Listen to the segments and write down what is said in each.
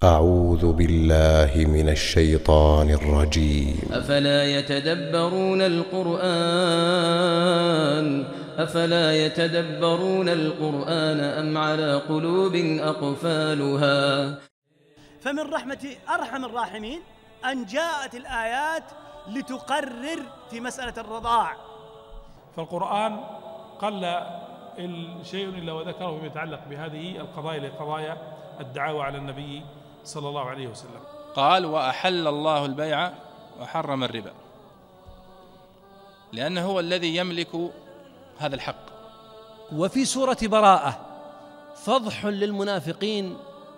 أعوذ بالله من الشيطان الرجيم. أفلا يتدبرون القرآن أم على قلوب أقفالها. فمن رحمة أرحم الراحمين أن جاءت الآيات لتقرر في مسألة الرضاع. فالقرآن قل شيء إلا وذكره فيما يتعلق بهذه القضايا لقضايا الدعاوى على النبي صلى الله عليه وسلم. قال: وأحل الله البيع وحرم الربا، لأنه هو الذي يملك هذا الحق. وفي سورة براءة فضح للمنافقين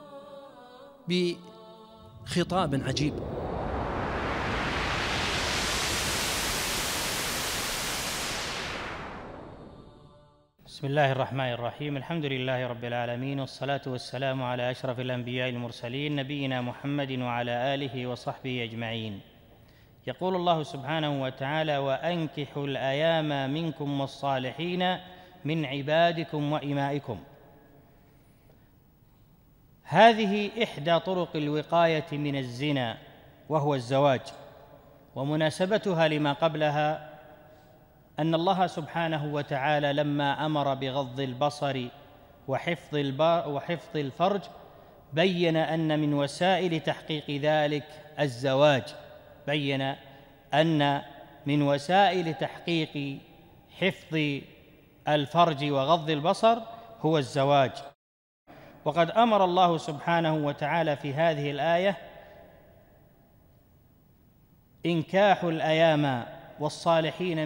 بخطاب عجيب. بسم الله الرحمن الرحيم. الحمد لله رب العالمين، والصلاة والسلام على أشرف الأنبياء المرسلين نبينا محمد وعلى آله وصحبه أجمعين. يقول الله سبحانه وتعالى: وأنكحوا الأيام منكم والصالحين من عبادكم وإمائكم. هذه إحدى طرق الوقاية من الزنا، وهو الزواج، ومناسبتها لما قبلها أن الله سبحانه وتعالى لما أمر بغض البصر وحفظ الفرج بين أن من وسائل تحقيق ذلك الزواج، بين أن من وسائل تحقيق حفظ الفرج وغض البصر هو الزواج. وقد أمر الله سبحانه وتعالى في هذه الآية إنكاح الأيام والصالحين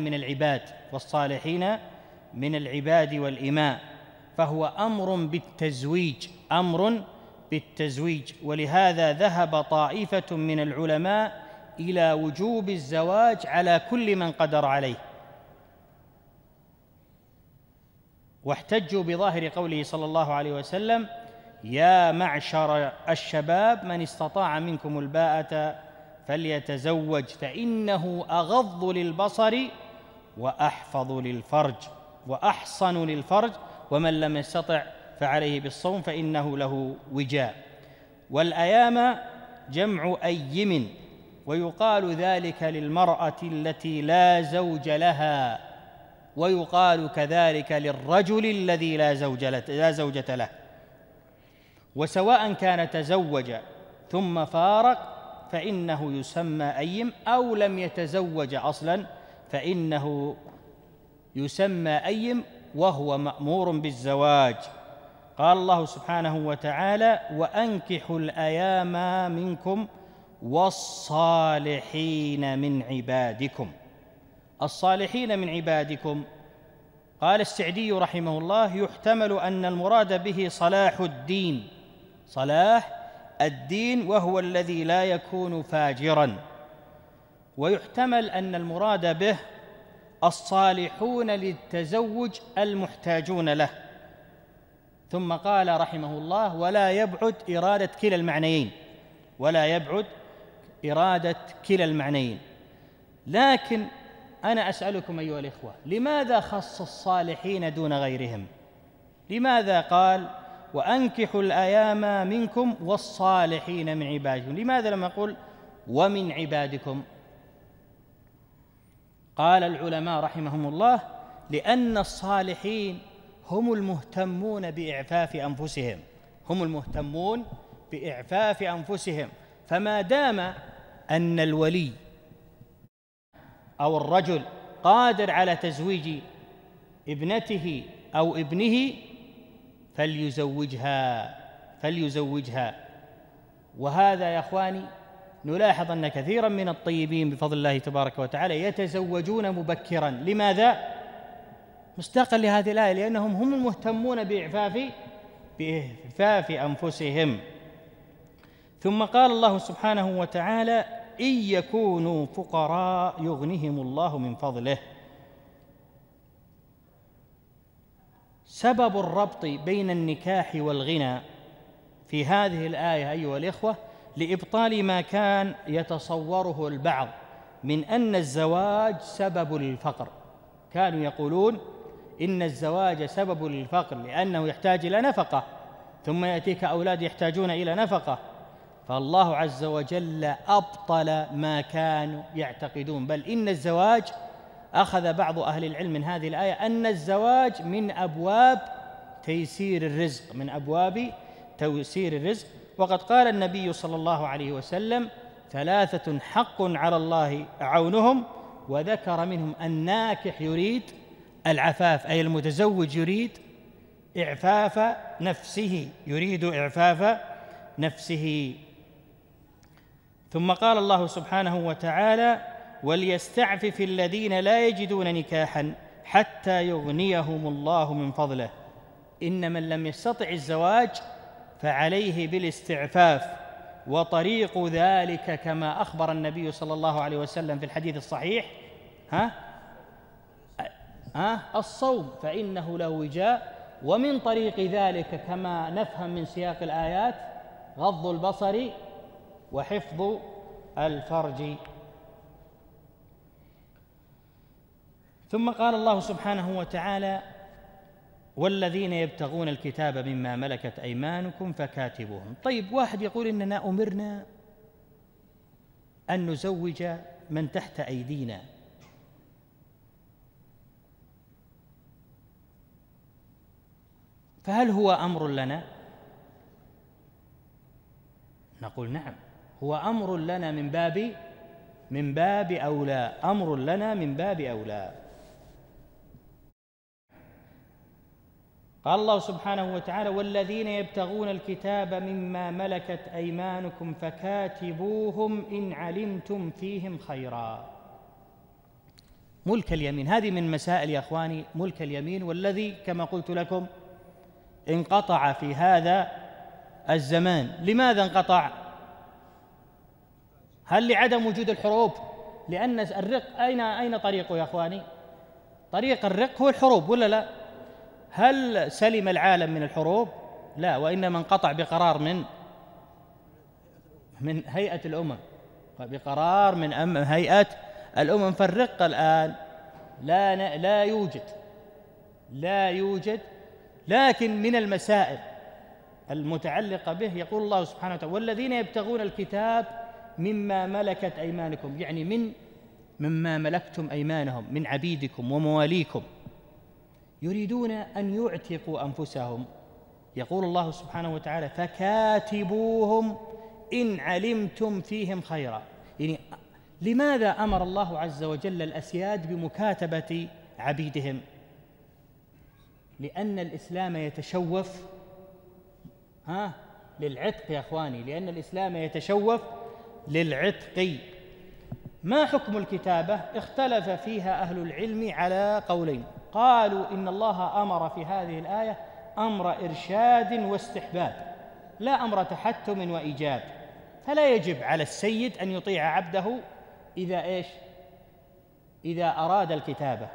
من العباد والإماء، فهو أمر بالتزويج. ولهذا ذهب طائفة من العلماء إلى وجوب الزواج على كل من قدر عليه، واحتجوا بظاهر قوله صلى الله عليه وسلم: يا معشر الشباب من استطاع منكم الباءة فليتزوج فإنه أغض للبصر وأحفظ للفرج وأحصن للفرج، ومن لم يستطع فعليه بالصوم فإنه له وجاء. والأيام جمع أيم، ويقال ذلك للمرأة التي لا زوج لها، ويقال كذلك للرجل الذي لا زوجة له. وسواء كان تزوج ثم فارق فإنه يسمى أيم، أو لم يتزوج أصلاً فإنه يسمى أيم، وهو مأمور بالزواج. قال الله سبحانه وتعالى: وأنكحوا الأيام منكم والصالحين من عبادكم. الصالحين من عبادكم، قال السعدي رحمه الله: يحتمل أن المراد به صلاح الدين وهو الذي لا يكون فاجراً، ويحتمل أن المراد به الصالحون للتزوج المحتاجون له. ثم قال رحمه الله: ولا يبعد إرادة كلا المعنيين. لكن أنا أسألكم أيها الإخوة، لماذا خص الصالحين دون غيرهم؟ لماذا قال: وأنكحوا الأيام منكم والصالحين من عبادكم؟ لماذا لم يقل ومن عبادكم؟ قال العلماء رحمهم الله: لأن الصالحين هم المهتمون بإعفاف أنفسهم، فما دام أن الولي أو الرجل قادر على تزويج ابنته أو ابنه فليزوجها. وهذا يا أخواني نلاحظ أن كثيراً من الطيبين بفضل الله تبارك وتعالى يتزوجون مبكراً. لماذا؟ مصداقاً لهذه الآية، لأنهم هم المهتمون بإعفاف أنفسهم. ثم قال الله سبحانه وتعالى: إن يكونوا فقراء يغنهم الله من فضله. سبب الربط بين النكاح والغنى في هذه الآية أيها الإخوة لإبطال ما كان يتصوره البعض من أن الزواج سبب للفقر. كانوا يقولون إن الزواج سبب للفقر لأنه يحتاج إلى نفقة، ثم يأتيك أولاد يحتاجون إلى نفقة، فالله عز وجل أبطل ما كانوا يعتقدون، بل إن الزواج أخذ بعض أهل العلم من هذه الآية أن الزواج من أبواب تيسير الرزق، من أبواب تيسير الرزق. وقد قال النبي صلى الله عليه وسلم: 3 حق على الله عونهم، وذكر منهم الناكح يريد العفاف، أي المتزوج يريد إعفاف نفسه، يريد إعفاف نفسه. ثم قال الله سبحانه وتعالى: وليستعفف الذين لا يجدون نكاحا حتى يغنيهم الله من فضله. إن من لم يستطع الزواج فعليه بالاستعفاف، وطريق ذلك كما أخبر النبي صلى الله عليه وسلم في الحديث الصحيح الصوم فإنه له وجاء، ومن طريق ذلك كما نفهم من سياق الآيات غض البصر وحفظ الفرج. ثم قال الله سبحانه وتعالى: والذين يبتغون الكتاب مما ملكت أيمانكم فكاتبوهم. طيب، واحد يقول إننا أمرنا أن نزوج من تحت أيدينا، فهل هو أمر لنا؟ نقول نعم، هو أمر لنا من باب أولى، أمر لنا من باب أولى. قال الله سبحانه وتعالى: والذين يبتغون الكتاب مما ملكت أيمانكم فكاتبوهم إن علمتم فيهم خيرا. ملك اليمين، هذه من مسائل يا أخواني ملك اليمين، والذي كما قلت لكم انقطع في هذا الزمان. لماذا انقطع؟ هل لعدم وجود الحروب؟ لأن الرق أين طريقه يا أخواني؟ طريق الرق هو الحروب، ولا لا؟ هل سلم العالم من الحروب؟ لا، وإنما انقطع بقرار من هيئة الأمم، بقرار من هيئة الأمم. فالرق الآن لا يوجد. لكن من المسائل المتعلقة به يقول الله سبحانه وتعالى: والذين يبتغون الكتاب مما ملكت أيمانكم، يعني مما ملكتم أيمانهم من عبيدكم ومواليكم، يريدون أن يعتقوا أنفسهم. يقول الله سبحانه وتعالى: فكاتبوهم إن علمتم فيهم خيرا. يعني لماذا أمر الله عز وجل الأسياد بمكاتبة عبيدهم؟ لأن الإسلام يتشوف للعتق يا أخواني، لأن الإسلام يتشوف للعتق. ما حكم الكتابة؟ اختلف فيها أهل العلم على قولين. قالوا إن الله أمر في هذه الآية أمر إرشاد واستحباب، لا أمر تحتم وإيجاب، فلا يجب على السيد أن يطيع عبده إذا أراد الكتابة.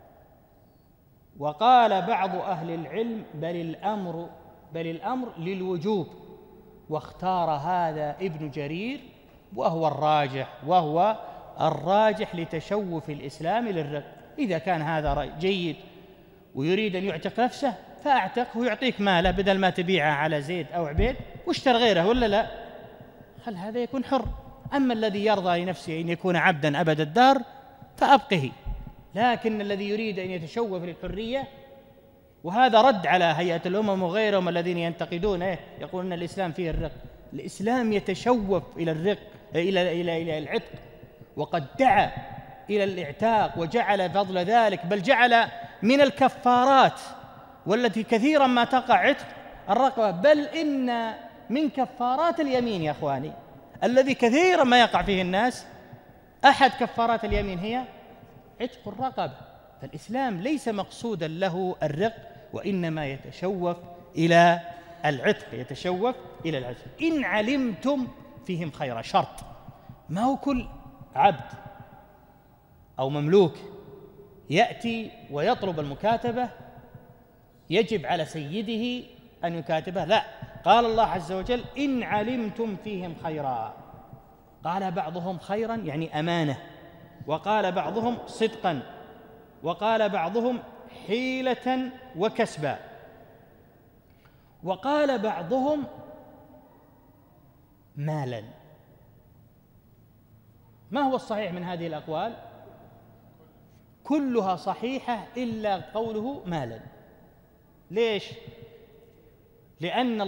وقال بعض أهل العلم بل الأمر للوجوب، واختار هذا ابن جرير وهو الراجح لتشوف الإسلام للرق. إذا كان هذا رأي جيد ويريد أن يعتق نفسه فأعتقه ويعطيك ماله، بدل ما تبيعه على زيد أو عبيد واشتر غيره، ولا لا؟ خل هذا يكون حر. أما الذي يرضى لنفسه أن يكون عبدا أبد الدار فأبقه، لكن الذي يريد أن يتشوف للحرية، وهذا رد على هيئة الأمم وغيرهم الذين ينتقدون يقولون الإسلام فيه الرق. الإسلام يتشوف إلى الرق، إلى العتق، وقد دعا إلى الاعتاق وجعل فضل ذلك، بل جعل من الكفارات والتي كثيرا ما تقع عتق الرقبة، بل إن من كفارات اليمين يا أخواني الذي كثيرا ما يقع فيه الناس، أحد كفارات اليمين هي عتق الرقبة. فالإسلام ليس مقصودا له الرق، وإنما يتشوف إلى العتق، إن علمتم فيهم خيرا. شرط، ما هو كل عبد أو مملوك يأتي ويطلب المكاتبة يجب على سيده أن يكاتبه، لا. قال الله عز وجل: إن علمتم فيهم خيرا. قال بعضهم خيرا يعني أمانة، وقال بعضهم صدقا، وقال بعضهم حيلة وكسبا، وقال بعضهم مالا. ما هو الصحيح من هذه الأقوال؟ كلها صحيحة إلا قوله مالا. ليش؟ لأن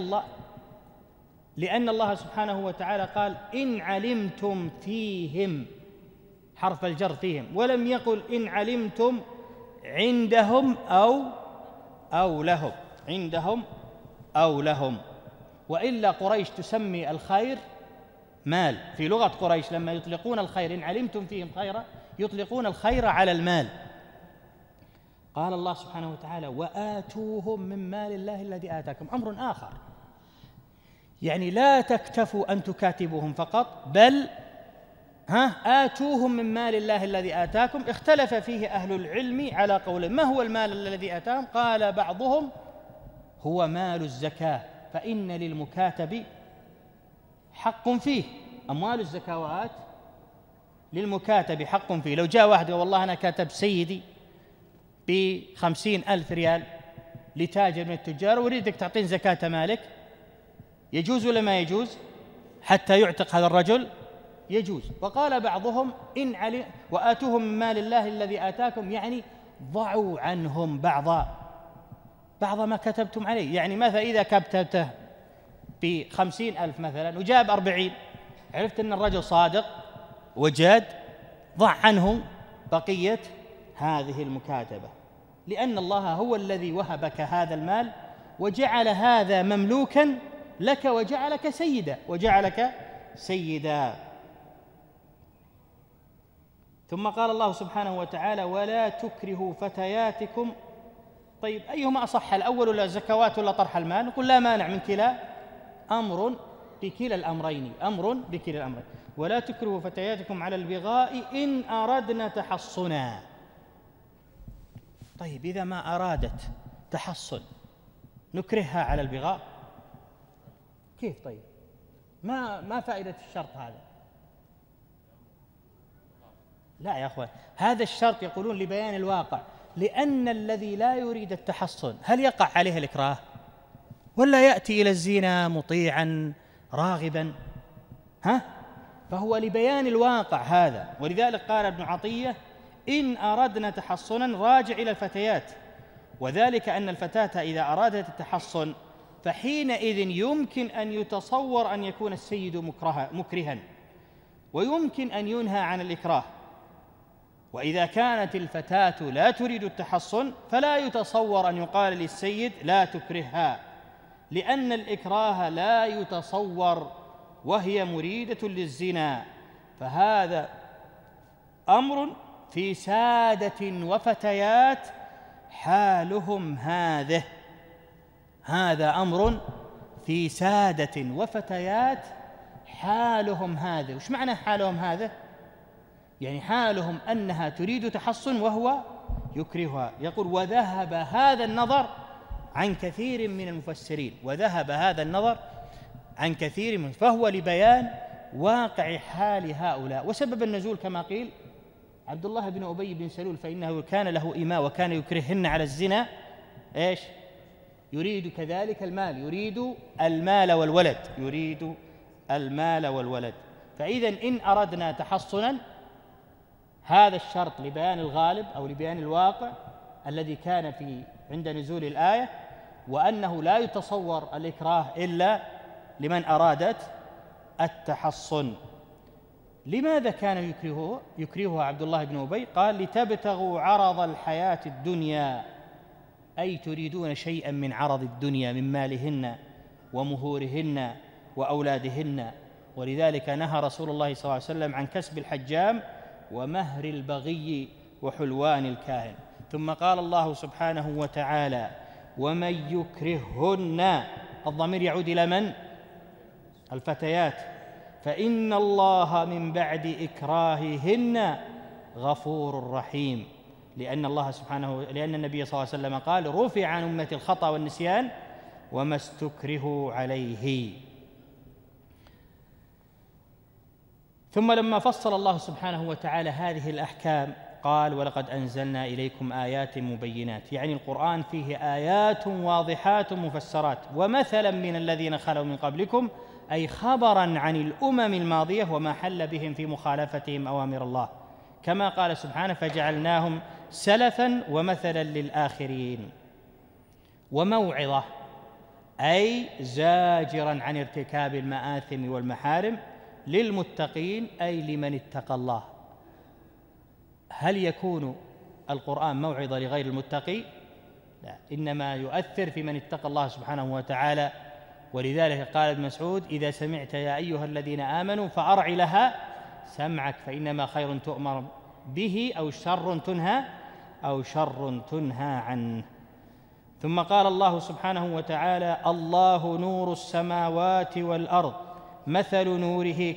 الله سبحانه وتعالى قال إن علمتم فيهم، حرف الجر فيهم، ولم يقل إن علمتم عندهم أو لهم، عندهم أو لهم. وإلا قريش تسمي الخير مال. في لغة قريش لما يطلقون الخير إن علمتم فيهم خيرا يطلقون الخير على المال. قال الله سبحانه وتعالى وآتوهم من مال الله الذي آتاكم، أمر آخر، يعني لا تكتفوا أن تكاتبوهم فقط، بل آتوهم من مال الله الذي آتاكم. اختلف فيه أهل العلم على قول. ما هو المال الذي آتاهم؟ قال بعضهم هو مال الزكاة، فإن للمكاتب حق فيه. أموال الزكوات للمكاتب حق فيه. لو جاء واحد والله أنا كاتب سيدي ب50,000 ريال لتاجر من التجار وأريدك تعطين زكاة مالك، يجوز ولا ما يجوز؟ حتى يعتق هذا الرجل يجوز. وقال بعضهم وآتوهم من مال الله الذي آتاكم، يعني ضعوا عنهم بعض ما كتبتم عليه. يعني مثلا إذا كتبته ب50,000 مثلا وجاب 40، عرفت أن الرجل صادق وجاد، ضع عنه بقية هذه المكاتبة، لأن الله هو الذي وهبك هذا المال وجعل هذا مملوكا لك وجعلك سيدا. ثم قال الله سبحانه وتعالى ولا تكرهوا فتياتكم. طيب أيهما أصح، الأول ولا الزكوات ولا طرح المال؟ نقول لا مانع من كلا، أمر بكلا الأمرين، ولا تكرهوا فتياتكم على البغاء إن أردنا تحصنا. طيب إذا ما أرادت تحصن نكرهها على البغاء؟ كيف؟ طيب ما فائدة الشرط هذا؟ لا يا أخوان، هذا الشرط يقولون لبيان الواقع، لأن الذي لا يريد التحصن هل يقع عليه الإكراه ولا يأتي إلى الزنا مطيعا راغبا؟ فهو لبيان الواقع هذا. ولذلك قال ابن عطية إن أردنا تحصنا راجع إلى الفتيات، وذلك أن الفتاة إذا أرادت التحصن فحينئذ يمكن أن يتصور أن يكون السيد مكرها، ويمكن أن ينهى عن الإكراه. وإذا كانت الفتاة لا تريد التحصن فلا يتصور أن يقال للسيد لا تكرهها، لأن الإكراه لا يتصور وهي مريدة للزنا. فهذا أمر في سادة وفتيات حالهم هذا أمر في سادة وفتيات حالهم هذا. وش معنى حالهم هذا؟ يعني حالهم أنها تريد تحصن وهو يكرهها. يقول وذهب هذا النظر عن كثير من المفسرين، فهو لبيان واقع حال هؤلاء. وسبب النزول كما قيل عبد الله بن أبي بن سلول، فإنه كان له إماء وكان يكرههن على الزنا، إيش؟ يريد كذلك المال، يريد المال والولد. فإذا إن أردنا تحصنا، هذا الشرط لبيان الغالب أو لبيان الواقع الذي كان عند نزول الآية، وأنه لا يتصور الإكراه إلا لمن أرادت التحصن. لماذا كان يكرهها عبد الله بن أبي؟ قال لتبتغوا عرض الحياة الدنيا، أي تريدون شيئا من عرض الدنيا من مالهن ومهورهن وأولادهن. ولذلك نهى رسول الله صلى الله عليه وسلم عن كسب الحجام ومهر البغي وحلوان الكاهن. ثم قال الله سبحانه وتعالى ومن يكرههن، الضمير يعود إلى من؟ الفتيات. فإن الله من بعد إكراههن غفور رحيم، لأن النبي صلى الله عليه وسلم قال رفع عن أمة الخطأ والنسيان وما استكرهوا عليه. ثم لما فصل الله سبحانه وتعالى هذه الأحكام قال ولقد أنزلنا إليكم آيات مبينات، يعني القرآن فيه آيات واضحات مفسرات. ومثلا من الذين خلوا من قبلكم أي خبراً عن الأمم الماضية وما حل بهم في مخالفتهم أوامر الله، كما قال سبحانه: فجعلناهم سلفاً ومثلاً للآخرين. وموعظة أي زاجراً عن ارتكاب المآثم والمحارم للمتقين، أي لمن اتقى الله. هل يكون القرآن موعظة لغير المتقي؟ لا، إنما يؤثر في من اتقى الله سبحانه وتعالى. ولذلك قال ابن مسعود: إذا سمعت يا أيها الذين آمنوا فأرع لها سمعك، فإنما خير تؤمر به أو شر تنهى عنه. ثم قال الله سبحانه وتعالى: الله نور السماوات والأرض مثل نوره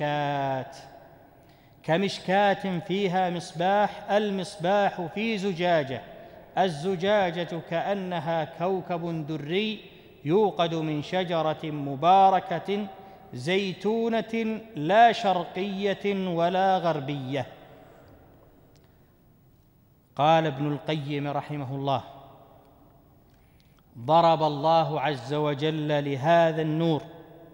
كمشكاة فيها مصباح، المصباح في زجاجة، الزجاجة كأنها كوكب دري يوقد من شجرة مباركة زيتونة لا شرقية ولا غربية. قال ابن القيم رحمه الله: ضرب الله عز وجل لهذا النور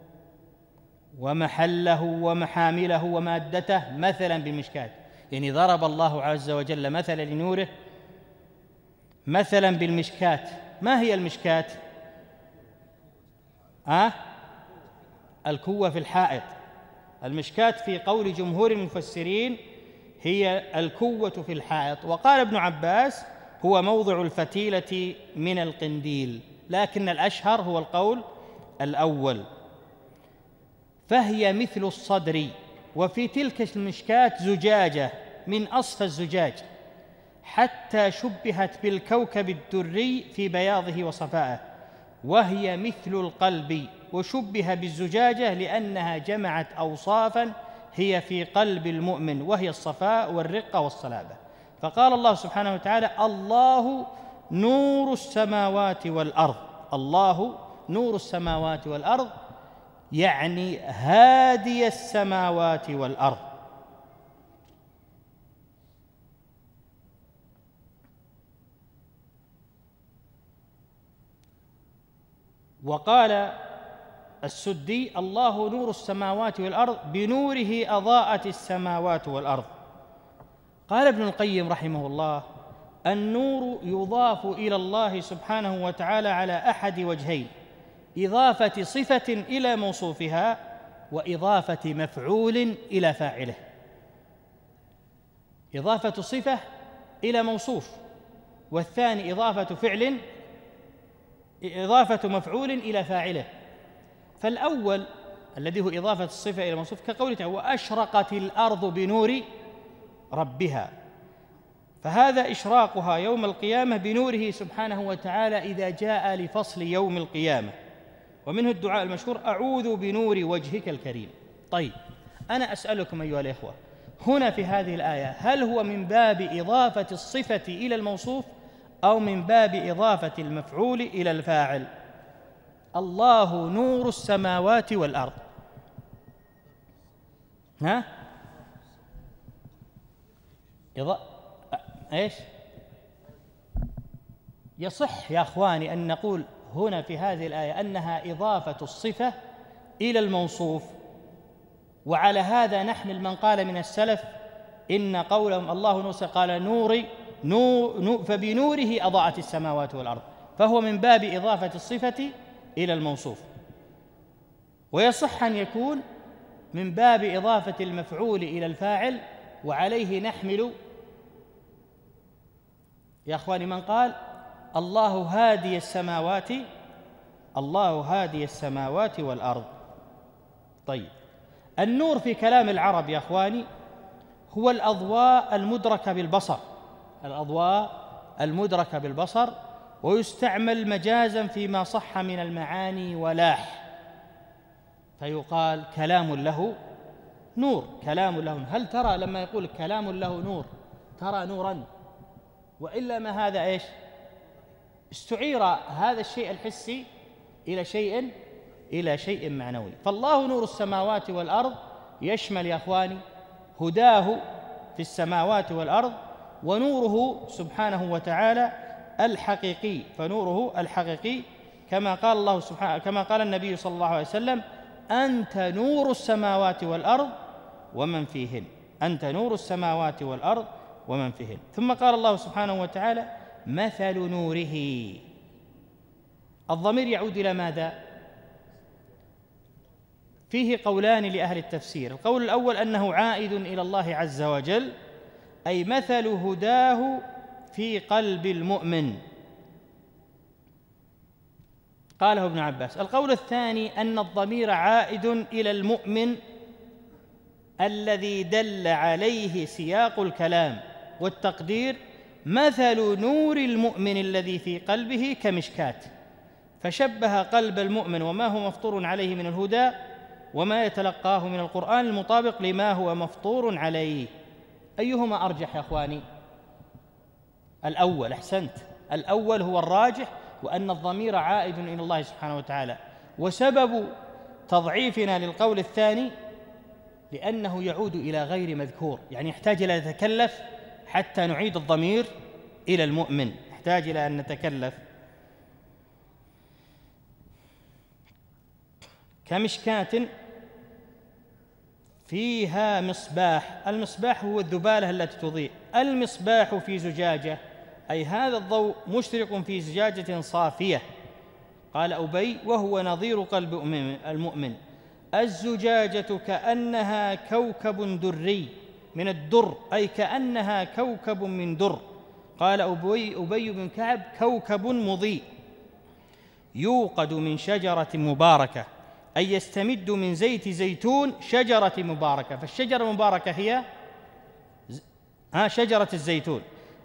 ومحله ومحامله ومادته مثلا بالمشكاة، يعني ضرب الله عز وجل مثلا لنوره مثلا بالمشكاة. ما هي المشكاة؟ الكوة في الحائط. المشكاة في قول جمهور المفسرين هي الكوة في الحائط. وقال ابن عباس: هو موضع الفتيلة من القنديل، لكن الأشهر هو القول الأول. فهي مثل الصدر، وفي تلك المشكاة زجاجة من أصفى الزجاج، حتى شبهت بالكوكب الدري في بياضه وصفائه، وهي مثل القلب، وشبه بالزجاجة لأنها جمعت أوصافاً هي في قلب المؤمن، وهي الصفاء والرقة والصلابة. فقال الله سبحانه وتعالى: الله نور السماوات والأرض. الله نور السماوات والأرض يعني هادي السماوات والأرض. وقال السدي: الله نور السماوات والأرض بنوره أضاءت السماوات والأرض. قال ابن القيم رحمه الله: النور يضاف إلى الله سبحانه وتعالى على أحد وجهين: إضافة صفة إلى موصوفها، وإضافة مفعول إلى فاعله. إضافة صفة إلى موصوف، والثاني إضافة مفعول إلى فاعله. فالأول الذي هو إضافة الصفة إلى الموصوف كقوله تعالى: وأشرقت الأرض بنور ربها، فهذا إشراقها يوم القيامة بنوره سبحانه وتعالى إذا جاء لفصل يوم القيامة. ومنه الدعاء المشهور: أعوذ بنور وجهك الكريم. طيب، أنا أسألكم أيها الإخوة، هنا في هذه الآية هل هو من باب إضافة الصفة إلى الموصوف أو من باب إضافة المفعول إلى الفاعل؟ الله نور السماوات والأرض. إيش؟ يصح يا أخواني أن نقول هنا في هذه الآية أنها إضافة الصفة إلى الموصوف، وعلى هذا نحمل من قال من السلف إن قولهم الله نور قال نور فبنوره أضاءت السماوات والأرض، فهو من باب إضافة الصفة إلى الموصوف. ويصح أن يكون من باب إضافة المفعول إلى الفاعل، وعليه نحمل يا أخواني من قال الله هادي السماوات والأرض. طيب، النور في كلام العرب يا أخواني هو الأضواء المدركة بالبصر، ويستعمل مجازا فيما صح من المعاني ولاح، فيقال كلام له نور. هل ترى لما يقول كلام له نور ترى نورا؟ وإلا ما هذا إيش؟ استعير هذا الشيء الحسي إلى شيء معنوي. فالله نور السماوات والأرض يشمل يا أخواني هداه في السماوات والأرض، ونوره سبحانه وتعالى الحقيقي. فنوره الحقيقي كما قال النبي صلى الله عليه وسلم: أنت نور السماوات والأرض ومن فيهن، أنت نور السماوات والأرض ومن فيهن. ثم قال الله سبحانه وتعالى مثل نوره. الضمير يعود إلى ماذا؟ فيه قولان لأهل التفسير. القول الأول أنه عائد إلى الله عز وجل، أي مثل هداه في قلب المؤمن، قاله ابن عباس. القول الثاني أن الضمير عائد إلى المؤمن الذي دل عليه سياق الكلام، والتقدير مثل نور المؤمن الذي في قلبه كمشكاة، فشبه قلب المؤمن وما هو مفطور عليه من الهدى وما يتلقاه من القرآن المطابق لما هو مفطور عليه. أيهما أرجح يا أخواني؟ الأول. أحسنت، الأول هو الراجح، وأن الضمير عائد إلى الله سبحانه وتعالى. وسبب تضعيفنا للقول الثاني لأنه يعود إلى غير مذكور، يعني يحتاج إلى أن نتكلف حتى نعيد الضمير إلى المؤمن، يحتاج إلى أن نتكلف. كمشكاة فيها مصباح. المصباح هو الذبالة التي تضيء. المصباح في زجاجة، أي هذا الضوء مشرق في زجاجة صافية. قال أبي وهو نظير قلب المؤمن. الزجاجة كأنها كوكب دري من الدر، أي كأنها كوكب من در. قال أبي بن كعب كوكب مضيء يوقد من شجرة مباركة، أي يستمد من زيت زيتون شجرة مباركة. فالشجرة المباركة هي شجرة الزيتون.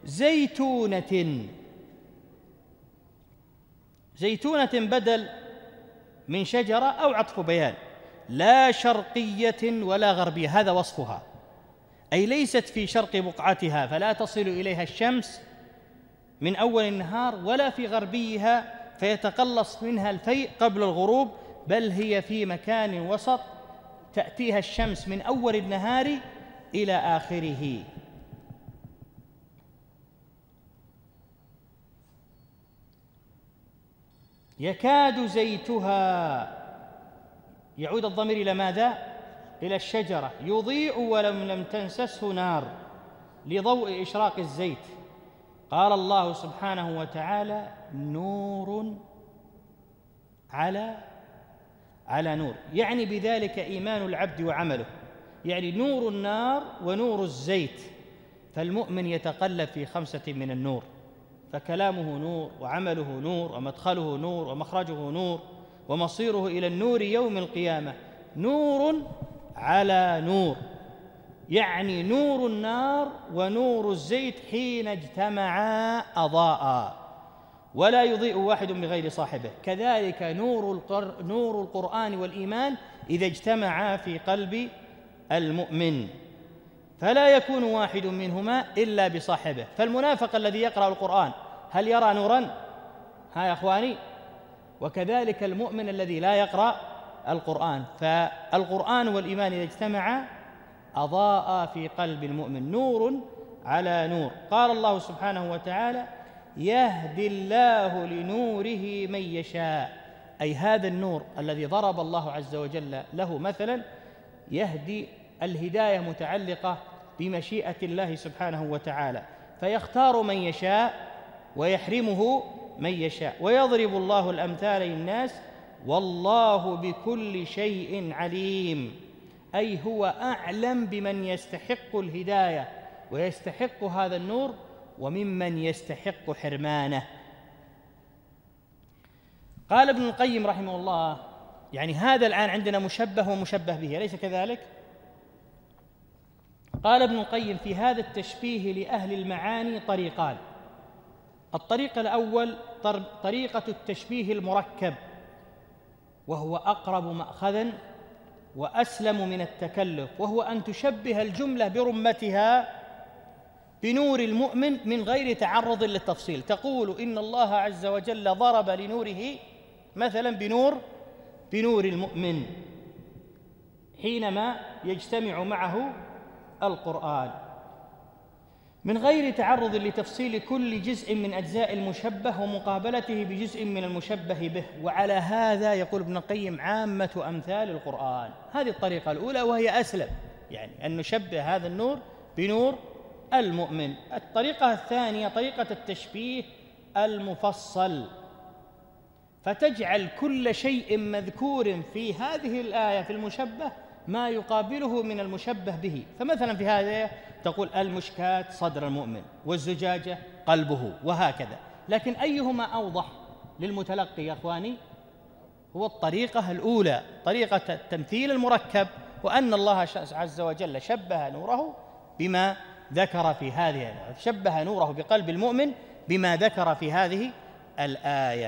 زيتونة بدل من شجرة أو عطف بيان، لا شرقية ولا غربية، هذا وصفها، أي ليست في شرق بقعتها فلا تصل إليها الشمس من أول النهار، ولا في غربيها فيتقلص منها الفيء قبل الغروب، بل هي في مكان وسط تأتيها الشمس من أول النهار إلى آخره. يكاد زيتها، يعود الضمير إلى ماذا؟ إلى الشجرة. يضيء لم تمسسه نار لضوء إشراق الزيت. قال الله سبحانه وتعالى نور على نور، يعني بذلك إيمان العبد وعمله، يعني نور النار ونور الزيت. فالمؤمن يتقلب في 5 من النور، فكلامه نور، وعمله نور، ومدخله نور، ومخرجه نور، ومصيره إلى النور يوم القيامة. نور على نور، يعني نور النار ونور الزيت حين اجتمعا أضاء، ولا يضيء واحد بغير صاحبه. كذلك نور القرآن والإيمان إذا اجتمعا في قلب المؤمن، فلا يكون واحد منهما إلا بصاحبه. فالمنافق الذي يقرأ القرآن هل يرى نورا؟ يا أخواني. وكذلك المؤمن الذي لا يقرأ القرآن، فالقرآن والإيمان إذا اجتمعا أضاء في قلب المؤمن، نور على نور. قال الله سبحانه وتعالى يهدي الله لنوره من يشاء، أي هذا النور الذي ضرب الله عز وجل له مثلا، يهدي، الهداية متعلقة بمشيئة الله سبحانه وتعالى، فيختار من يشاء ويحرمه من يشاء. ويضرب الله الأمثال للناس والله بكل شيء عليم، أي هو أعلم بمن يستحق الهداية ويستحق هذا النور وممن يستحق حرمانه. قال ابن القيم رحمه الله، يعني هذا الآن عندنا مشبه ومشبه به، أليس كذلك؟ قال ابن القيم في هذا التشبيه لأهل المعاني طريقان. الطريق الأول طريقة التشبيه المركب، وهو أقرب مأخذا وأسلم من التكلف، وهو أن تشبه الجملة برمتها بنور المؤمن من غير تعرض للتفصيل. تقول إن الله عز وجل ضرب لنوره مثلا بنور المؤمن حينما يجتمع معه القرآن. من غير تعرض لتفصيل كل جزء من أجزاء المشبه ومقابلته بجزء من المشبه به. وعلى هذا يقول ابن القيم عامة أمثال القرآن. هذه الطريقة الأولى وهي أسلم، يعني أن نشبه هذا النور بنور المؤمن. الطريقة الثانية طريقة التشبيه المفصل، فتجعل كل شيء مذكور في هذه الآية في المشبه ما يقابله من المشبه به. فمثلا في هذه تقول المشكاة صدر المؤمن والزجاجة قلبه وهكذا. لكن أيهما أوضح للمتلقي يا أخواني؟ هو الطريقة الأولى، طريقة التمثيل المركب، وأن الله عز وجل شبه نوره بما ذكر في هذه، شبه نوره بقلب المؤمن بما ذكر في هذه الآية.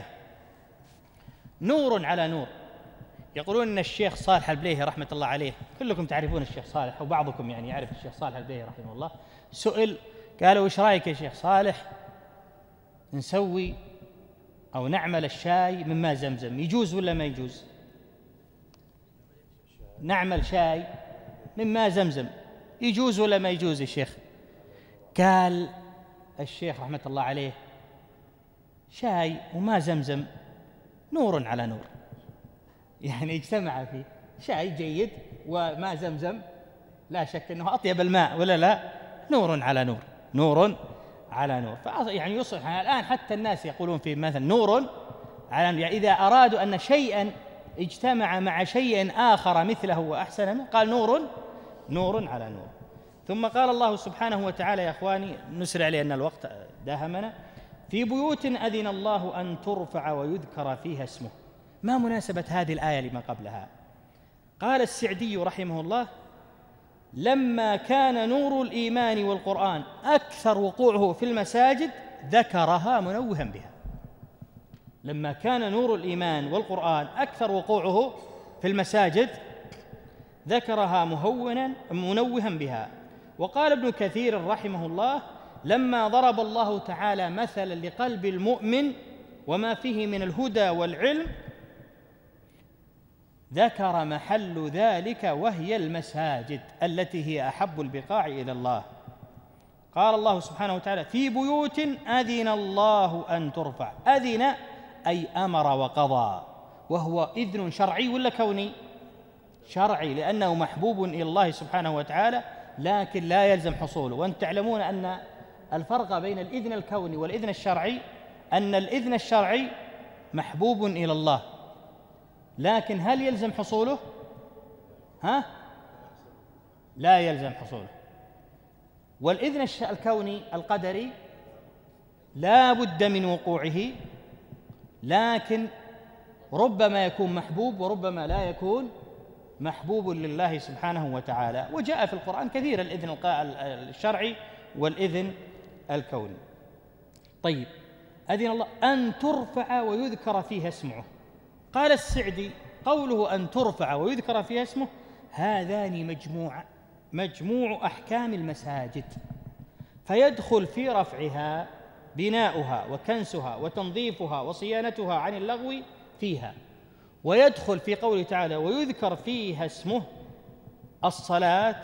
نور على نور. يقولون أن الشيخ صالح البليهي رحمة الله عليه، كلكم تعرفون الشيخ صالح أو بعضكم يعني يعرف الشيخ صالح البليهي رحمه الله، سئل قالوا وش رأيك يا شيخ صالح نسوي أو نعمل الشاي من ماء زمزم، يجوز ولا ما يجوز؟ نعمل شاي من ماء زمزم يجوز ولا ما يجوز يا شيخ؟ قال الشيخ رحمة الله عليه شاي وماء زمزم نور على نور، يعني اجتمع فيه شاي جيد وماء زمزم لا شك أنه أطيب الماء ولا لا؟ نور على نور، نور على نور. يعني يصبح الآن حتى الناس يقولون في مثل نور على نور، يعني إذا أرادوا أن شيئا اجتمع مع شيء آخر مثله وأحسن منه قال نور على نور. ثم قال الله سبحانه وتعالى يا أخواني، نسرع لأن الوقت داهمنا، في بيوت أذن الله أن ترفع ويذكر فيها اسمه. ما مناسبة هذه الآية لما قبلها؟ قال السعدي رحمه الله لما كان نور الإيمان والقرآن أكثر وقوعه في المساجد ذكرها منوها بها. لما كان نور الإيمان والقرآن أكثر وقوعه في المساجد ذكرها منوها بها. وقال ابن كثير رحمه الله لما ضرب الله تعالى مثلا لقلب المؤمن وما فيه من الهدى والعلم ذكر محل ذلك وهي المساجد التي هي أحب البقاع إلى الله. قال الله سبحانه وتعالى في بيوت أذن الله أن ترفع. أذن أي أمر وقضى، وهو إذن شرعي ولا كوني؟ شرعي، لأنه محبوب إلى الله سبحانه وتعالى لكن لا يلزم حصوله. وأنتم تعلمون أن الفرق بين الإذن الكوني والإذن الشرعي أن الإذن الشرعي محبوب إلى الله لكن هل يلزم حصوله؟ لا يلزم حصوله. والإذن الكوني القدري لا بد من وقوعه لكن ربما يكون محبوب وربما لا يكون محبوب لله سبحانه وتعالى. وجاء في القرآن كثير الإذن الشرعي والإذن الكوني. طيب، أذن الله أن ترفع ويذكر فيها اسمه. قال السعدي قوله أن ترفع ويذكر فيها اسمه هذان مجموع أحكام المساجد، فيدخل في رفعها بناؤها وكنسها وتنظيفها وصيانتها عن اللغو فيها، ويدخل في قوله تعالى ويذكر فيها اسمه الصلاة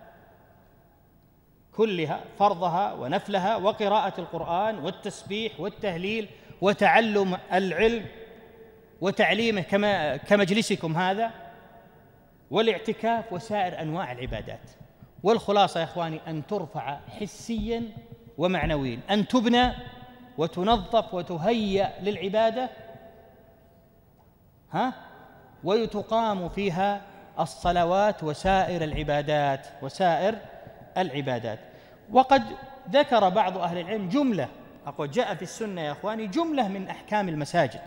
كلها فرضها ونفلها وقراءة القرآن والتسبيح والتهليل وتعلم العلم وتعليمه كمجلسكم هذا والاعتكاف وسائر أنواع العبادات. والخلاصة يا إخواني أن ترفع حسيا ومعنويا، أن تبنى وتنظف وتهيأ للعبادة ويتقام فيها الصلوات وسائر العبادات. وقد ذكر بعض أهل العلم جملة، أقول جاء في السنة يا إخواني جملة من أحكام المساجد،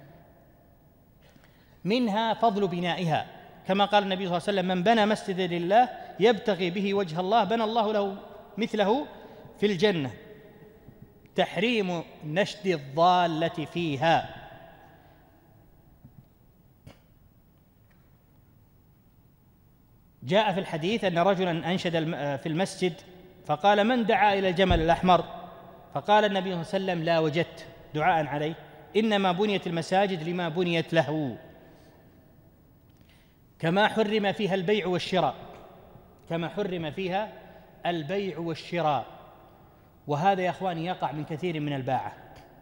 منها فضل بنائها، كما قال النبي صلى الله عليه وسلم من بنى مسجدا لله يبتغي به وجه الله بنى الله له مثله في الجنة. تحريم نشد الضالة فيها. جاء في الحديث أن رجلا أنشد في المسجد فقال من دعا إلى الجمل الأحمر؟ فقال النبي صلى الله عليه وسلم لا وجدت دعاء عليه، إنما بنيت المساجد لما بنيت له. كما حرم فيها البيع والشراء، وهذا يا أخواني يقع من كثير من الباعة.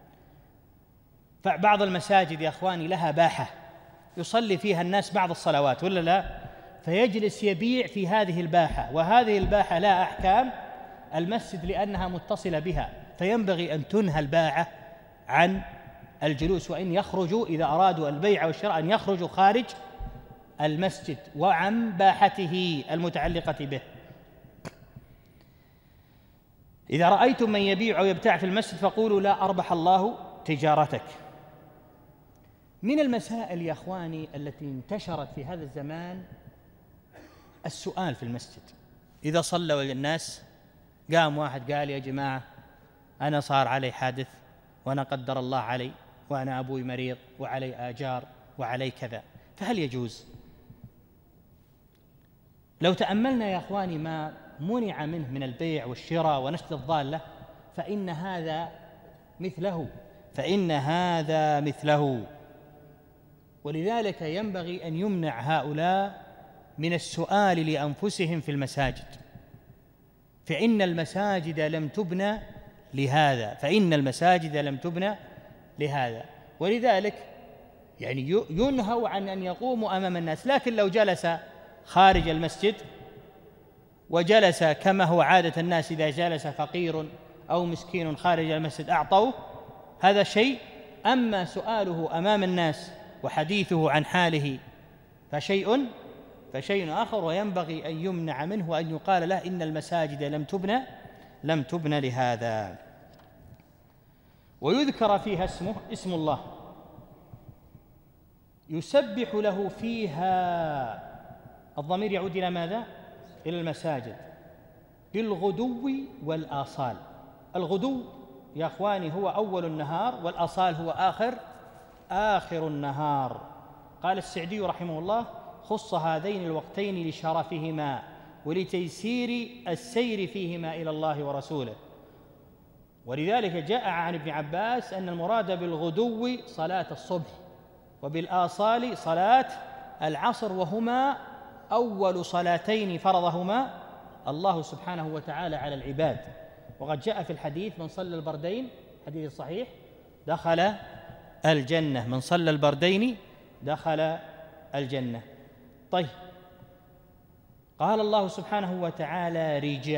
فبعض المساجد يا أخواني لها باحة يصلي فيها الناس بعض الصلوات ولا لا، فيجلس يبيع في هذه الباحة، وهذه الباحة لا أحكام المسجد لأنها متصلة بها، فينبغي أن تنهى الباعة عن الجلوس، وإن يخرجوا إذا أرادوا البيع والشراء أن يخرجوا خارج المسجد وعن باحته المتعلقة به. إذا رأيتم من يبيع أو يبتاع في المسجد فقولوا لا أربح الله تجارتك. من المسائل يا أخواني التي انتشرت في هذا الزمان السؤال في المسجد. إذا صلوا الناس قام واحد قال يا جماعة أنا صار علي حادث وأنا قدر الله علي وأنا أبوي مريض وعلي آجار وعلي كذا، فهل يجوز؟ لو تأملنا يا أخواني ما منع منه من البيع والشراء ونشر الضالة فإن هذا مثله، ولذلك ينبغي أن يمنع هؤلاء من السؤال لأنفسهم في المساجد، فإن المساجد لم تبنى لهذا، ولذلك يعني ينهوا عن أن يقوموا أمام الناس. لكن لو جلس خارج المسجد وجلس كما هو عادة الناس، إذا جلس فقير أو مسكين خارج المسجد أعطوه، هذا شيء. أما سؤاله أمام الناس وحديثه عن حاله فشيء آخر، وينبغي أن يمنع منه وأن يقال له إن المساجد لم تبنى لهذا. ويذكر فيها اسم الله يسبح له فيها، الضمير يعود إلى ماذا؟ إلى المساجد، بالغدو والآصال. الغدو يا أخواني هو أول النهار، والآصال هو آخر النهار. قال السعدي رحمه الله خص هذين الوقتين لشرفهما ولتيسير السير فيهما إلى الله ورسوله، ولذلك جاء عن ابن عباس أن المراد بالغدو صلاة الصبح وبالآصال صلاة العصر، وهما أول صلاتين فرضهما الله سبحانه وتعالى على العباد. وقد جاء في الحديث من صلى البردين، حديث صحيح، دخل الجنة، من صلى البردين دخل الجنة. طيب، قال الله سبحانه وتعالى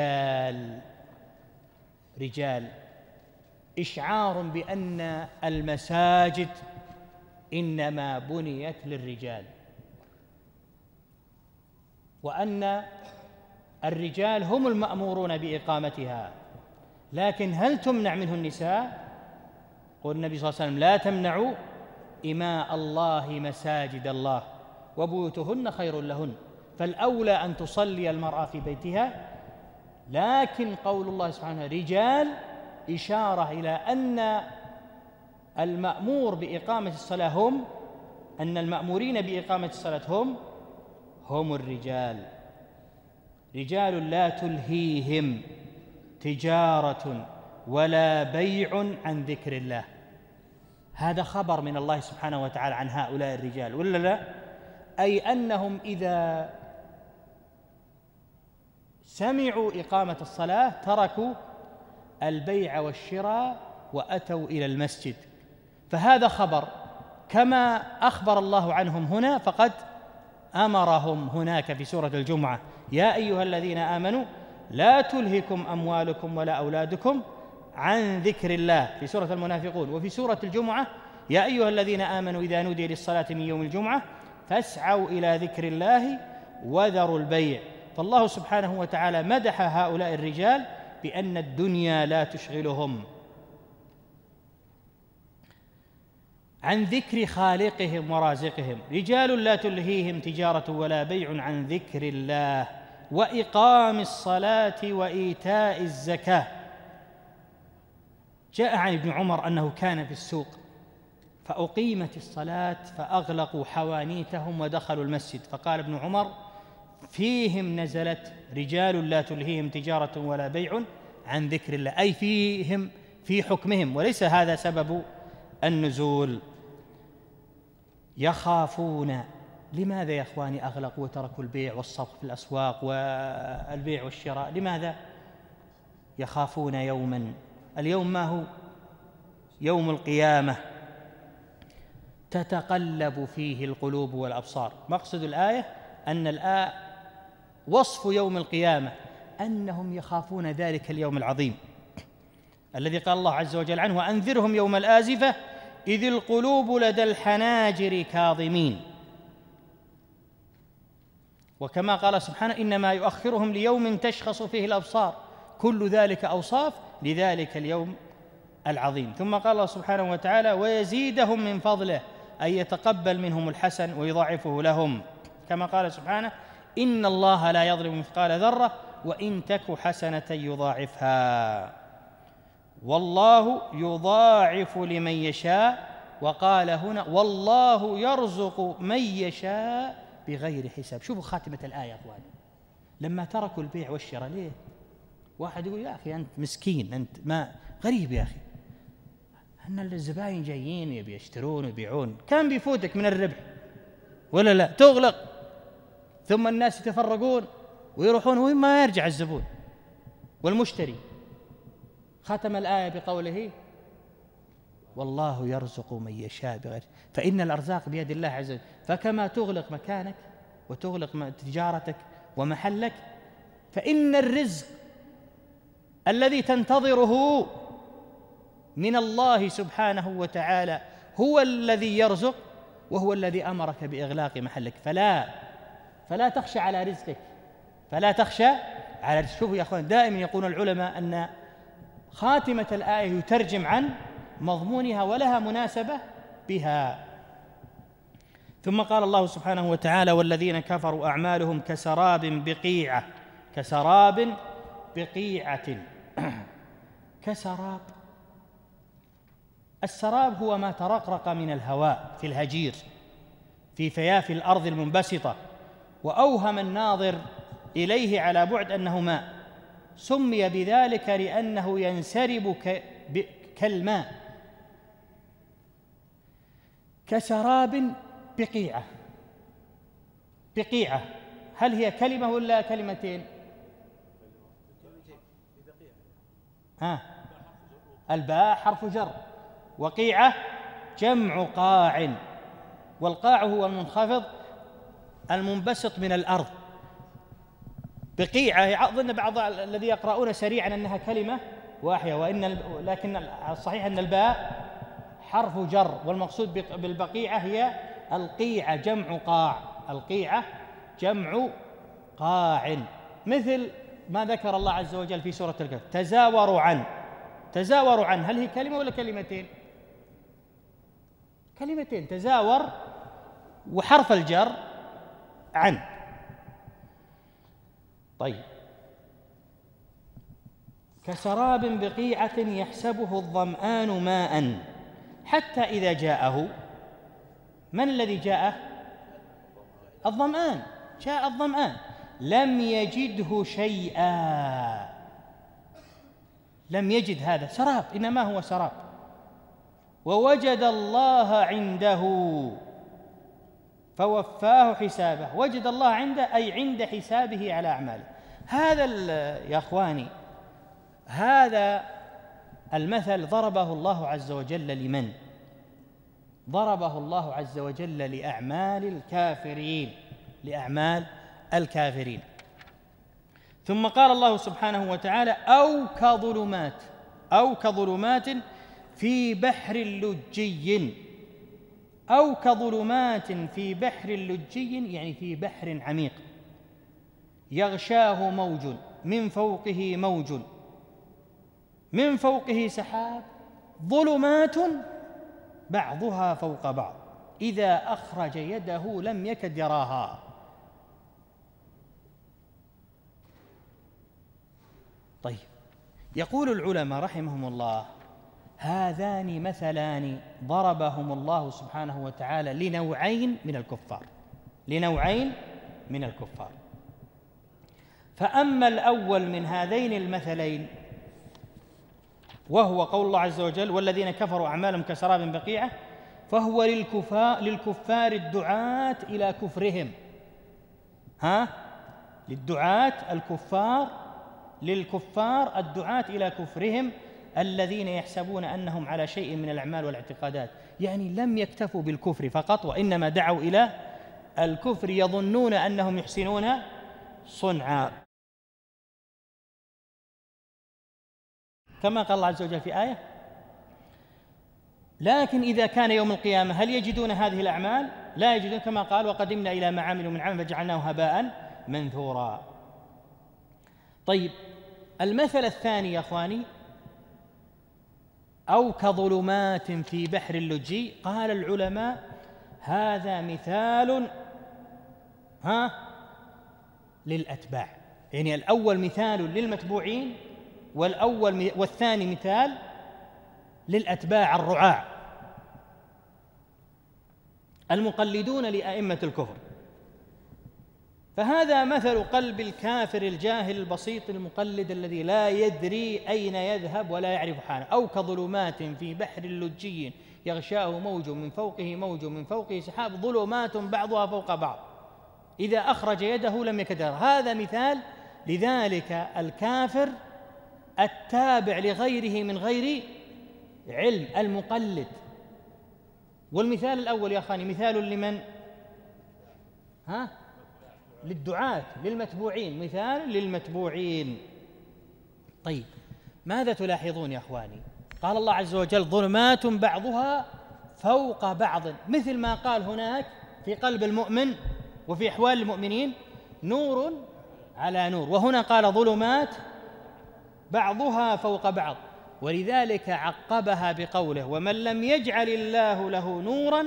رجال، إشعار بأن المساجد إنما بنيت للرجال، وأن الرجال هم المأمورون بإقامتها. لكن هل تمنع منه النساء؟ قال النبي صلى الله عليه وسلم لا تمنعوا إماء الله مساجد الله وبيوتهن خير لهن، فالأولى أن تصلي المرأة في بيتها. لكن قول الله سبحانه رجال إشارة إلى أن المأمور بإقامة الصلاة المأمورين بإقامة الصلاة هم الرجال. رجال لا تلهيهم تجارة ولا بيع عن ذكر الله. هذا خبر من الله سبحانه وتعالى عن هؤلاء الرجال ولا لا؟ أي أنهم إذا سمعوا إقامة الصلاة تركوا البيع والشراء وأتوا إلى المسجد، فهذا خبر كما أخبر الله عنهم هنا، فقد أمرهم هناك في سورة الجمعة يا أيها الذين آمنوا لا تلهكم أموالكم ولا أولادكم عن ذكر الله في سورة المنافقون، وفي سورة الجمعة يا أيها الذين آمنوا إذا نودي للصلاة من يوم الجمعة فاسعوا إلى ذكر الله وذروا البيع. فالله سبحانه وتعالى مدح هؤلاء الرجال بأن الدنيا لا تشغلهم عن ذكر خالقهم ورازقهم. رجال لا تلهيهم تجارة ولا بيع عن ذكر الله وإقام الصلاة وإيتاء الزكاة. جاء عن ابن عمر أنه كان في السوق فأقيمت الصلاة فأغلقوا حوانيتهم ودخلوا المسجد، فقال ابن عمر فيهم نزلت رجال لا تلهيهم تجارة ولا بيع عن ذكر الله، أي فيهم في حكمهم، وليس هذا سبب النزول. يخافون. لماذا يا أخواني أغلقوا وتركوا البيع والصفق في الأسواق والبيع والشراء؟ لماذا؟ يخافون يوما، اليوم ما هو؟ يوم القيامة تتقلب فيه القلوب والأبصار. مقصد الآية أن وصف يوم القيامة أنهم يخافون ذلك اليوم العظيم الذي قال الله عز وجل عنه: وأنذرهم يوم الآزفة إذ القلوب لدى الحناجر كاظمين. وكما قال سبحانه: إنما يؤخرهم ليوم تشخص فيه الأبصار. كل ذلك أوصاف لذلك اليوم العظيم. ثم قال الله سبحانه وتعالى: ويزيدهم من فضله، أي يتقبل منهم الحسن ويضاعفه لهم، كما قال سبحانه: إن الله لا يظلم مثقال ذرة وإن تك حسنة يضاعفها والله يضاعف لمن يشاء. وقال هنا: والله يرزق من يشاء بغير حساب. شوفوا خاتمة الآية يا أخواني، لما تركوا البيع والشراء. ليه؟ واحد يقول: يا أخي أنت مسكين، أنت ما غريب يا أخي، أن الزبائن جايين يبي يشترون ويبيعون، كم بيفوتك من الربح ولا لا؟ تغلق، ثم الناس يتفرقون ويروحون وين ما يرجع الزبون والمشتري. ختم الآية بقوله: والله يرزق من يشاء بغير، فإن الأرزاق بيد الله عز وجل. فكما تغلق مكانك وتغلق تجارتك ومحلك، فإن الرزق الذي تنتظره من الله سبحانه وتعالى هو الذي يرزق، وهو الذي أمرك بإغلاق محلك. فلا تخشى على رزقك، فلا تخشى على رزقك. شوفوا يا أخوان، دائما يقول العلماء أن خاتمة الآية يترجم عن مضمونها ولها مناسبة بها. ثم قال الله سبحانه وتعالى: والذين كفروا أعمالهم كسراب بقيعة. كسراب، السراب هو ما ترقرق من الهواء في الهجير في فيافي الأرض المنبسطة، وأوهم الناظر إليه على بعد أنه ماء، سمي بذلك لأنه ينسرب كالماء. كسراب بقيعة، هل هي كلمة ولا كلمتين؟ الباء حرف جر، وقيعة جمع قاع، والقاع هو المنخفض المنبسط من الأرض. بقيعة، أظن بعض الذي يقرؤون سريعا أنها كلمة واحدة، لكن الصحيح أن الباء حرف جر، والمقصود بالبقيعة هي القيعة جمع قاع، القيعة جمع قاع، مثل ما ذكر الله عز وجل في سورة الكهف: تزاوروا عنه. هل هي كلمة ولا كلمتين؟ كلمتين، تزاور وحرف الجر عن. طيب، كسراب بقيعة يحسبه الظمآن ماء حتى إذا جاءه. من الذي جاءه؟ الظمآن، جاء الظمآن، لم يجده شيئا، لم يجد هذا سراب، إنما هو سراب. ووجد الله عنده فوفاه حسابه. وجد الله عنده أي عند حسابه على أعماله. هذا يا أخواني، هذا المثل ضربه الله عز وجل لمن؟ ضربه الله عز وجل لأعمال الكافرين. ثم قال الله سبحانه وتعالى: أو كظلمات في بحر لجي. أو كظلمات في بحر لجي، يعني في بحر عميق، يغشاه موج من فوقه موج من فوقه سحاب، ظلمات بعضها فوق بعض إذا أخرج يده لم يكد يراها. طيب، يقول العلماء رحمهم الله: هذان مثلان ضربهم الله سبحانه وتعالى لنوعين من الكفار. فأما الأول من هذين المثلين وهو قول الله عز وجل: والذين كفروا أعمالهم كسراب بقيعة، فهو للكفار الدعاة إلى كفرهم. للدعاة الكفار للكفار الدعاة إلى كفرهم الذين يحسبون أنهم على شيء من الأعمال والاعتقادات، يعني لم يكتفوا بالكفر فقط وإنما دعوا إلى الكفر يظنون أنهم يحسنون صنعا، كما قال الله عز وجل في آية: لكن إذا كان يوم القيامة هل يجدون هذه الأعمال؟ لا يجدون، كما قال: وقدمنا إلى ما عملوا من عمل فجعلناه هباء منثورا. طيب، المثل الثاني يا أخواني: أو كظلمات في بحر اللجي. قال العلماء: هذا مثال للأتباع، يعني الأول مثال للمتبوعين والثاني مثال للأتباع الرعاع المقلدون لأئمة الكفر. فهذا مثل قلب الكافر الجاهل البسيط المقلد الذي لا يدري أين يذهب ولا يعرف حاله. أو كظلمات في بحر لجي يغشاه موج من فوقه موج من فوقه سحاب ظلمات بعضها فوق بعض إذا أخرج يده لم يكد يراها. هذا مثال لذلك الكافر التابع لغيره من غير علم، المقلد. والمثال الأول يا أخواني مثال لمن؟ للدعاة، للمتبوعين، مثال للمتبوعين. طيب، ماذا تلاحظون يا أخواني؟ قال الله عز وجل: ظلمات بعضها فوق بعض، مثل ما قال هناك في قلب المؤمن وفي أحوال المؤمنين نور على نور، وهنا قال ظلمات بعضها فوق بعض، ولذلك عقبها بقوله: ومن لم يجعل الله له نورا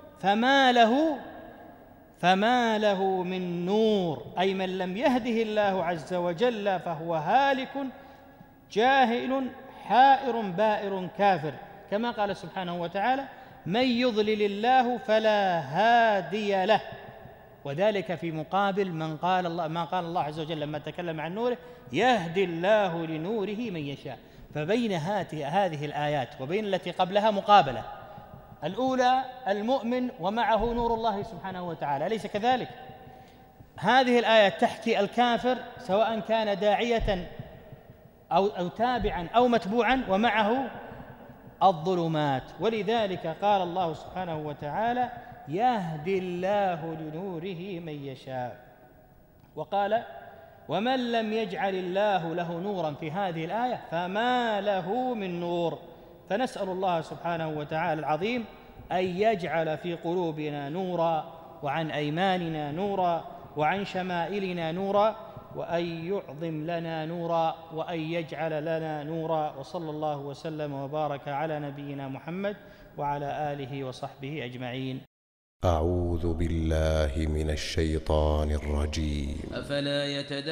فما له من نور، أي من لم يهده الله عز وجل فهو هالك جاهل حائر بائر كافر، كما قال سبحانه وتعالى: من يضلل الله فلا هادي له. وذلك في مقابل ما قال الله عز وجل لما تكلم عن نوره: يهدي الله لنوره من يشاء. فبين هذه الآيات وبين التي قبلها مقابلة، الأولى المؤمن ومعه نور الله سبحانه وتعالى، أليس كذلك؟ هذه الآيات تحكي الكافر سواء كان داعية أو تابعا أو متبوعا ومعه الظلمات، ولذلك قال الله سبحانه وتعالى: يهدي الله لنوره من يشاء. وقال: ومن لم يجعل الله له نورا في هذه الآية فما له من نور. فنسأل الله سبحانه وتعالى العظيم أن يجعل في قلوبنا نورا، وعن أيماننا نورا، وعن شمائلنا نورا، وأن يعظم لنا نورا، وأن يجعل لنا نورا. وصلى الله وسلم وبارك على نبينا محمد وعلى آله وصحبه أجمعين. أعوذ بالله من الشيطان الرجيم. أفلا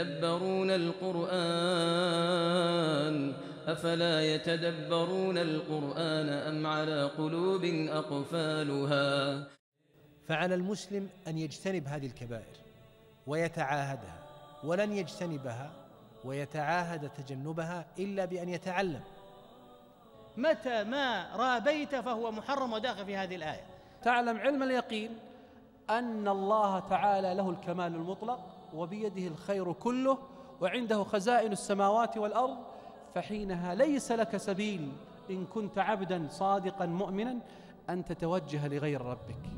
يتدبرون القرآن أم على قلوب أقفالها. فعلى المسلم أن يجتنب هذه الكبائر ويتعاهدها، ولن يجتنبها ويتعاهد تجنبها إلا بأن يتعلم. متى ما رابيت فهو محرم وداخل في هذه الآية. تعلم علم اليقين أن الله تعالى له الكمال المطلق وبيده الخير كله وعنده خزائن السماوات والأرض، فحينها ليس لك سبيل إن كنت عبدا صادقا مؤمنا أن تتوجه لغير ربك.